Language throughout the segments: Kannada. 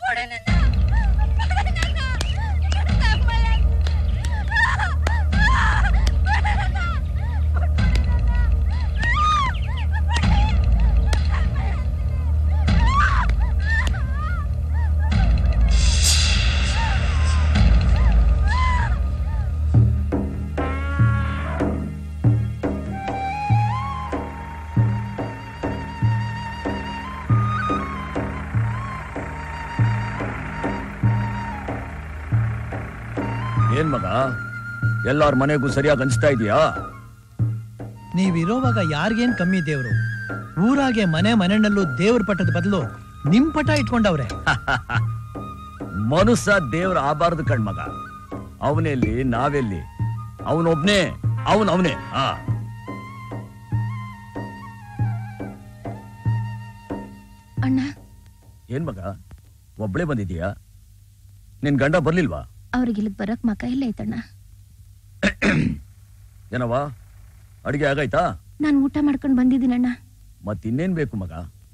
ಏನ್ ಮಗ ಎಲ್ಲಾರ ಮನೆಗೂ ಸರಿಯಾಗಿ ಅನ್ಸ್ತಾ ಇದೀಯಾ? ನೀವಿರೋವಾಗ ಯಾರಿಗೇನ್ ಕಮ್ಮಿ ದೇವ್ರು? ಊರಾಗೆ ಮನೆ ಮನೆಯಲ್ಲೂ ದೇವ್ರ ಪಟ್ಟದ ಬದಲು ನಿಮ್ ಪಟ ಇಟ್ಕೊಂಡವ್ರೆ. ಮನುಷ್ಯ ದೇವ್ರ ಆಗಬಾರ್ದು ಕಣ್ಮಗ. ಅವನೆಲ್ಲಿ ನಾವೆಲ್ಲಿ? ಅವನೊಬ್ನೇ, ಅವನೇ. ಅಣ್ಣ, ಏನ್ ಮಗ ಒಬ್ಳೆ ಬಂದಿದೀಯಾ? ನಿನ್ ಗಂಡ ಬರ್ಲಿಲ್ವಾ? ಅವ್ರಿಗೆ ಇಲ್ಲಿಗೆ ಬರಕ್ ಮಕ ಇಲ್ಲ ಐತಣ್ಣ. ಏನವಾ ಅಡಿಗೆ ಆಗೈತಾ? ನಾನು ಊಟ ಮಾಡ್ಕೊಂಡು ಬಂದಿದ್ದೀನಣ್ಣ. ಮತ್ತಿನ್ನೇನ್ ಬೇಕು ಮಗ?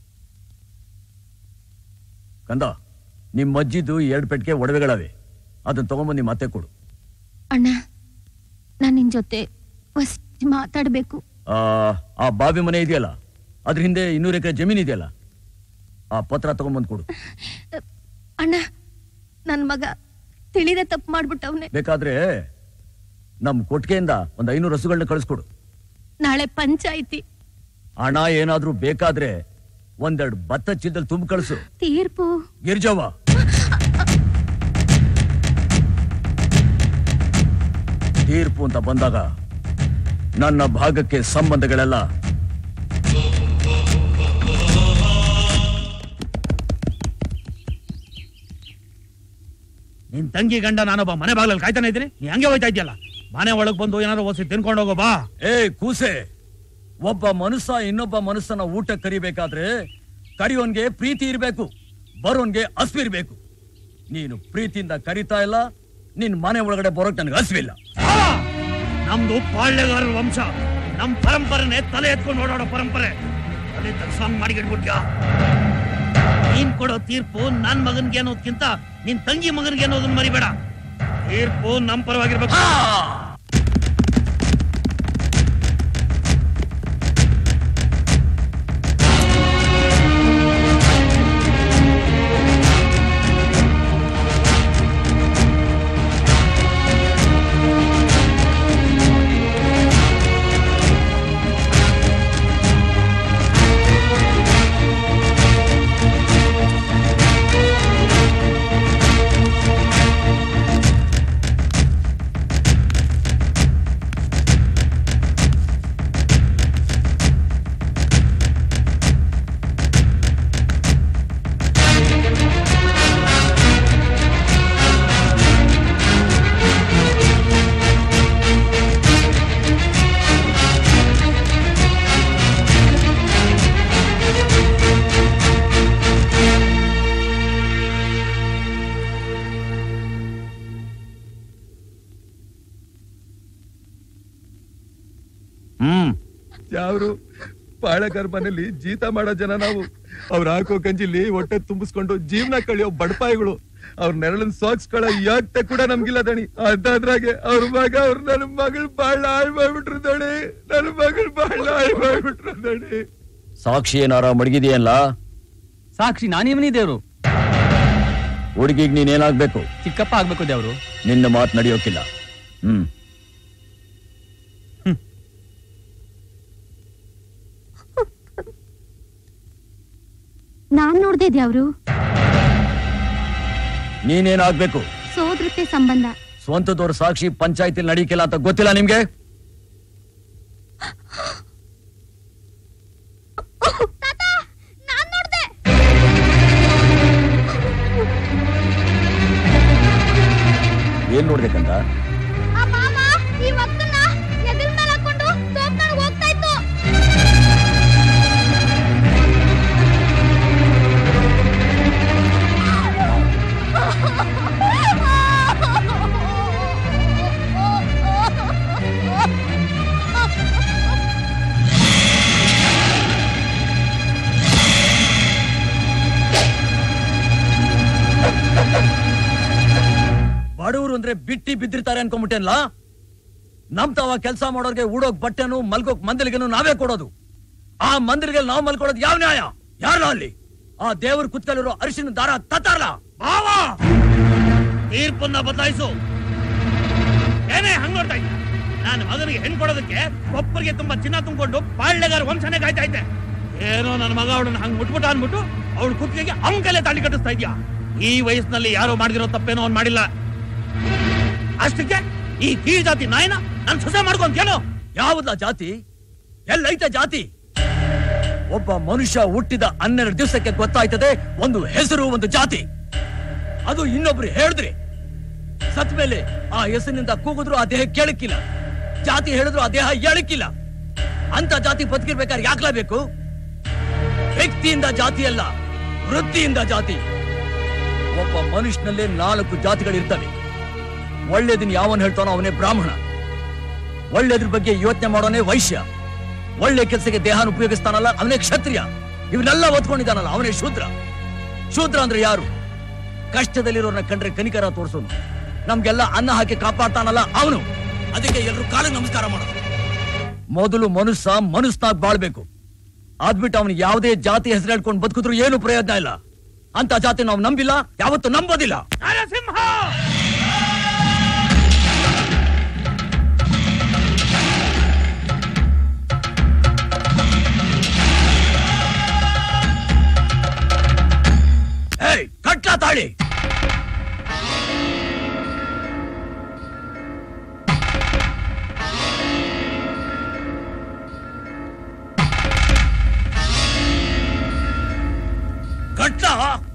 ಕಂದ, ನಿಮ್ ಅಜ್ಜಿದು 2 ಪೆಟ್ಟಿಗೆ ಒಡವೆಗಳವೆ, ಅದನ್ನ ತಗೊಂಬಂದು ನಿಮ್ಮ ಅತ್ತೆ ಕೊಡು. ಅಣ್ಣ, ನಾನ್ ನಿನ್ ಜೊತೆ ಮಾತಾಡ್ಬೇಕು. ಆ ಬಾವಿ ಮನೆ ಇದೆಯಲ್ಲ, ಅದ್ರ ಹಿಂದೆ 200 ಎಕರೆ ಜಮೀನ್ ಇದೆಯಲ್ಲ, ಆ ಪತ್ರ ತಗೊಂಬಂದು ಕೊಡು. ಅಣ್ಣ, ನನ್ ಮಗ ತಿಳಿದೆ ತಪ್ಪು ಮಾಡ್ಬಿಟ್ಟವ್ನೆ. ಬೇಕಾದ್ರೆ ನಮ್ ಕೊಟ್ಟಿಗೆಯಿಂದ ಒಂದು 500 ಹಸುಗಳನ್ನ ಕಳಿಸ್ಕೊಡು. ನಾಳೆ ಪಂಚಾಯಿತಿ. ಹಣ ಏನಾದ್ರೂ ಬೇಕಾದ್ರೆ 1-2 ಭತ್ತ ಚೀಲದಲ್ಲಿ ತುಂಬ ಕಳಿಸು. ತೀರ್ಪು ಗಿರ್ಜವ್ವ, ತೀರ್ಪು ಅಂತ ಬಂದಾಗ ನನ್ನ ಭಾಗಕ್ಕೆ ಸಂಬಂಧಗಳೆಲ್ಲ ನಿನ್ ತಂಗಿ ಗಂಡ ನಾನೊಬ್ಬ ಮನೆ ಬಾಗ್ಲಲ್ಲಿ ಕಾಯ್ತಾನೆ ಇದ್ದೀನಿ, ನೀ ಹಂಗೆ ಹೋಯ್ತಾ ಇದೆಯಲ್ಲ. ಮನೆ ಒಳಗ್ ಬಂದು ಏನಾದ್ರು ಓಸಿ ತಿನ್ಕೊಂಡು ಹೋಗೋ ಬಾ. ಕೂಸೆ, ಒಬ್ಬ ಮನುಷ್ಯ ಇನ್ನೊಬ್ಬ ಮನುಷ್ಯನ ಊಟ ಕರಿಬೇಕಾದ್ರೆ ಕರಿಯೋನ್ಗೆ ಪ್ರೀತಿ ಇರ್ಬೇಕು, ಬರೋನ್ಗೆ ಹಸ್ವು ಇರ್ಬೇಕು. ನೀನು ಪ್ರೀತಿಯಿಂದ ಕರಿತಾ ಇಲ್ಲ, ನಿನ್ ಮನೆ ಒಳಗಡೆ ಬರೋಕ್ ನನ್ಗೆ ಹಸ್ವಿಲ್ಲ. ನಮ್ದು ಪಾಳ್ಯಗಾರರ ವಂಶ, ನಮ್ ಪರಂಪರೆನೆ ತಲೆ ಎತ್ಕೊಂಡು ಓಡಾಡೋ ಪರಂಪರೆ. ತಲೆ ತಗ್ಸಾಂಗ್ ಮಾಡಿಗಿಡ್ಬಿಟ್ಯಾ? ನೀನ್ ಕೊಡೋ ತೀರ್ಪು ನನ್ ಮಗನ್ಗೆ ಅನ್ನೋದ್ಕಿಂತ ನಿನ್ ತಂಗಿ ಮಗನ್ಗೆ ಅನ್ನೋದನ್ನ ಮರಿಬೇಡ. ತೀರ್ಪು ನಮ್ ಪರವಾಗಿರ್ಬೇಕು. ಯಾವ್ರು ಪಾಳೆಗಾರ ಮನೇಲಿ ಜೀತ ಮಾಡೋ ಜನ ನಾವು. ಅವ್ರು ಹಾಕೋ ಗಂಜಿಲಿ ಹೊಟ್ಟೆ ತುಂಬಿಸ್ಕೊಂಡು ಜೀವನ ಕಳಿಯೋ ಬಡಪಾಯಿಗಳು. ಅವ್ರ ನೆರಳನ್ ಸಾಕ್ಸ್ಕೊಳ್ಳೋ ಯಾಕ್ತ ಕೂಡ ನಮ್ಗಿಲ್ಲ ದಣಿ. ಅದಾದ್ರಾಗೆ ಅವ್ರ ಮಗ ನನ್ನ ಮಗಳು ಬಾಳ ಹಾಳು ಮಾಡ್ಬಿಟ್ರು ದಣಿ. ನನ್ನ ಮಗಳು ಬಾಳ ಹಾಳು ಮಾಡ್ಬಿಟ್ರು ದಣಿ. ಸಾಕ್ಷಿ ಏನಾರ ಮಡಗಿದೆಯಲ್ಲ? ಸಾಕ್ಷಿ ನಾನಿವನಿ ದೇವ್ರು. ಹುಡುಗಿಗ್ ನೀನೇನಾಗ್ಬೇಕು? ಚಿಕ್ಕಪ್ಪ ಆಗ್ಬೇಕು ದೇವ್ರು. ನಿನ್ನ ಮಾತು ನಡೆಯೋಕಿಲ್ಲ. ನಾನ್ ನೋಡ್ದೆ ದೇವ್ರು. ನೀನೇನಾಗ್ಬೇಕು? ಸೋದರತೆ ಸಂಬಂಧ. ಸ್ವಂತದವ್ರ ಸಾಕ್ಷಿ ಪಂಚಾಯತಿ ನಡೀಕಿಲ್ಲ ಅಂತ ಗೊತ್ತಿಲ್ಲ ನಿಮ್ಗೆ? ಏನ್ ನೋಡ್ಬೇಕಂತ? ಬಡವರು ಅಂದ್ರೆ ಬಿಟ್ಟಿ ಬಿದ್ದಿರ್ತಾರೆ ಅನ್ಕೊಂಡ್ಬಿಟ್ಟೇನ್ಲ. ನಮ್ ತಾವ ಕೆಲಸ ಮಾಡೋರ್ಗೆ ಉಡೋಕ್ ಬಟ್ಟೆನು ಮಲ್ಗೋಕ್ ಮಂದಿಲಿಗೆನು ನಾವೇ ಕೊಡೋದು. ಆ ಮಂದಿರಿಗೆ ನಾವು ಮಲ್ಕೊಡೋದು ಯಾವ ನ್ಯಾಯ? ಯಾರಲ್ಲ ಅಲ್ಲಿ ಆ ದೇವ್ರ ಕುತ್ಕಲಿರೋ ಅರಿಶಿನ ದಾರ ತತ್ತಾರಲ್ಲ. ಬಾವ ತೀರ್ಪನ್ನ ಬದಲಾಯಿಸು. ಏನೇ ಹಂಗ್ ನೋಡ್ತಾ ಇದ್ದ? ನಾನು ಮಗನಿಗೆ ಹೆಣ್ ಕೊಡೋದಕ್ಕೆ ಒಬ್ಬರಿಗೆ ತುಂಬಾ ಚಿನ್ನ ತುಂಬಿಕೊಂಡು ಪಾಳ್ಯಗಾರ ವಂಶನೇ ಕಾಯ್ತಾ ಇದ್ದೆ. ಏನೋ ನನ್ನ ಮಗ ಅವಳನ್ನ ಹಂಗ್ ಮುಟ್ಬಿಟ್ಟು ಅನ್ಬಿಟ್ಟು ಅವಳು ಕುತ್ತಿಗೆಗೆ ಅವನ ಕೈಲೇ ತಾಳಿ ಕಟ್ಟಿಸ್ತಾ ಇದ್ಯಾ. ಈ ವಯಸ್ಸಿನಲ್ಲಿ ಯಾರೋ ಮಾಡಿದಿರೋ ತಪ್ಪೇನೋ ಅವ್ನು ಮಾಡಿಲ್ಲ. ಅಷ್ಟಕ್ಕೆ ಈ ಕೀಳ್ ಜಾತಿ ನಾಯಿನ ನನ್ ಸೊಸೆ ಮಾಡ್ಕೊಂತೇನೋ? ಯಾವುದ ಜಾತಿ? ಎಲ್ಲೈತೆ ಜಾತಿ? ಒಬ್ಬ ಮನುಷ್ಯ ಹುಟ್ಟಿದ 12 ದಿವಸಕ್ಕೆ ಗೊತ್ತಾಯ್ತದೆ ಒಂದು ಹೆಸರು, ಒಂದು ಜಾತಿ. ಅದು ಇನ್ನೊಬ್ರು ಹೇಳಿದ್ರಿ ಸತ್ ಮೇಲೆ ಆ ಹೆಸರಿನಿಂದ ಕೂಗಿದ್ರು ಆ ದೇಹ ಕೇಳಕ್ಕಿಲ್ಲ, ಜಾತಿ ಹೇಳಿದ್ರು ಆ ದೇಹ ಹೇಳಕ್ಕಿಲ್ಲ. ಅಂತ ಜಾತಿ ಬದುಕಿರ್ಬೇಕಾದ್ರೆ ಯಾಕ್ಲಾಬೇಕು? ವ್ಯಕ್ತಿಯಿಂದ ಜಾತಿ ಅಲ್ಲ, ವೃತ್ತಿಯಿಂದ ಜಾತಿ. ಒಬ್ಬ ಮನುಷ್ಯನಲ್ಲೇ 4 ಜಾತಿಗಳಿರ್ತವೆ. ಒಳ್ಳೇದಿನ ಯಾವನ್ ಹೇಳ್ತಾನೋ ಅವನೇ ಬ್ರಾಹ್ಮಣ, ಒಳ್ಳೇದ್ರ ಬಗ್ಗೆ ಯೋಚನೆ ಮಾಡೋನೇ ವೈಶ್ಯ, ಒಳ್ಳೆ ಕೆಲಸಕ್ಕೆ ದೇಹನ ಉಪಯೋಗಿಸ್ತಾನಲ್ಲ ಅವನೇ ಕ್ಷತ್ರಿಯ, ಇವನ್ನೆಲ್ಲ ಓದ್ಕೊಂಡಿದ್ದಾನಲ್ಲ ಅವನೇ ಶೂದ್ರ. ಶೂದ್ರ ಅಂದ್ರೆ ಯಾರು? ಕಷ್ಟದಲ್ಲಿರೋರ್ನ ಕಂಡ್ರೆ ಕನಿಕರ ತೋರ್ಸೋನು, ನಮ್ಗೆಲ್ಲ ಅನ್ನ ಹಾಕಿ ಕಾಪಾಡ್ತಾನಲ್ಲ ಅವನು. ಅದಕ್ಕೆ ಎಲ್ರು ಕಾಲಿಗೆ ನಮಸ್ಕಾರ ಮಾಡೋದು. ಮೊದಲು ಮನುಷ್ಯನಾಗ್ ಬಾಳ್ಬೇಕು. ಅದ್ಬಿಟ್ಟು ಅವನು ಯಾವುದೇ ಜಾತಿ ಹೆಸರು ಹೇಳ್ಕೊಂಡು ಬದುಕಿದ್ರು ಏನು ಪ್ರಯೋಜನ ಇಲ್ಲ. ಅಂತ ಜಾತಿ ನಾವು ನಂಬಿಲ್ಲ, ಯಾವತ್ತು ನಂಬೋದಿಲ್ಲ. ನರಸಿಂಹ ಕಟ್ಲಾ ತಾಳಿ. ಕಟ್ಲಾ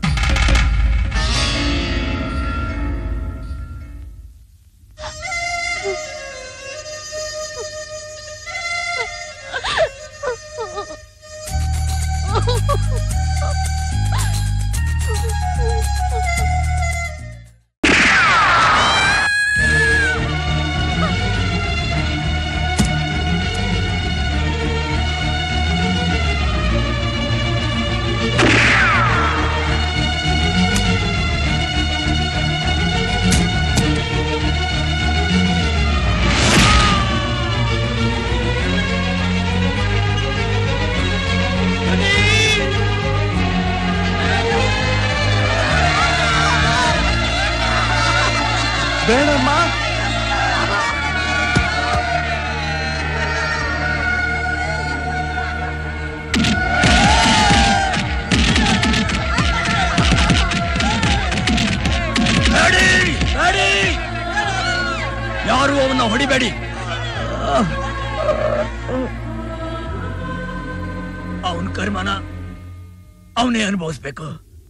ಬೇಡಮ್ಮ. ಯಾರು ಅವನ್ನ ಹೊಡಿಬೇಡಿ. ಅವನ್ ಕರ್ಮನ ಅವನೇ ಅನುಭವಿಸ್ಬೇಕು.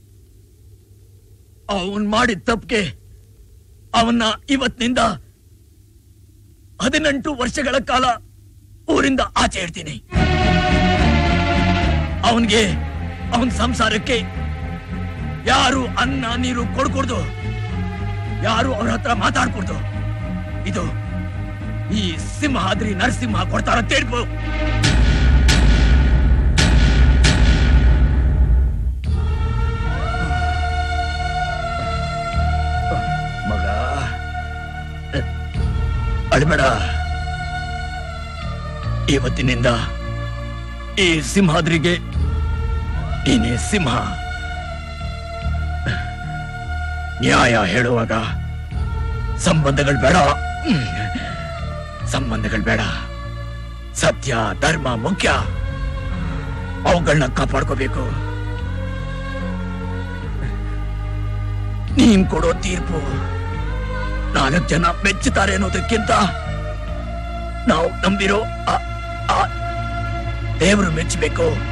ಅವನ್ ಮಾಡಿದ ತಪ್ಪಿಗೆ ಅವನ್ನ ಇವತ್ತಿನಿಂದ 18 ವರ್ಷಗಳ ಕಾಲ ಊರಿಂದ ಆಚೆ ಇಡ್ತೀನಿ. ಅವನ್ಗೆ ಅವನ್ ಸಂಸಾರಕ್ಕೆ ಯಾರು ಅನ್ನ ನೀರು ಕೊಡ್ಕೊಡ್ದು, ಯಾರು ಅವ್ರ ಹತ್ರ ಮಾತಾಡ್ಕೊಡ್ದು. ಇದು ಈ ಸಿಂಹಾದ್ರಿ ನರಸಿಂಹ ಕೊಡ್ತಾರ ತೀರ್ಪು. ಮಗ ಅಳ್ಬೇಡ. ಇವತ್ತಿನಿಂದ ಈ ಸಿಂಹಾದ್ರಿಗೆ ನೀನೇ ಸಿಂಹ. ನ್ಯಾಯ ಹೇಳುವಾಗ ಸಂಬಂಧಗಳು ಬೇಡ, ಸಂಬಂಧಗಳು ಬೇಡ. ಸತ್ಯ ಧರ್ಮ ಮುಖ್ಯ, ಅವುಗಳನ್ನ ಕಾಪಾಡ್ಕೋಬೇಕು. ನೀನ್ ಕೊಡೋ ತೀರ್ಪು 4 ಜನ ಮೆಚ್ಚುತ್ತಾರೆ ಅನ್ನೋದಕ್ಕಿಂತ ನಾವು ನಂಬಿರೋ ದೇವರು ಮೆಚ್ಚಬೇಕು.